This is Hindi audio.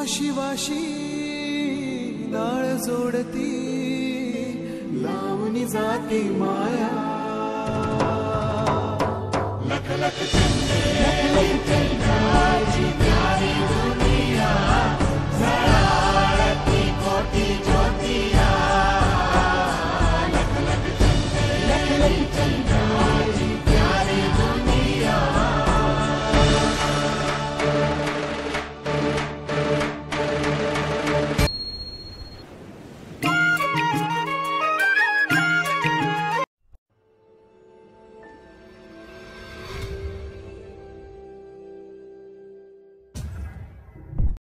वाशी वाशी नाळ जोडती लावणी जाती माया लख लख चंद्र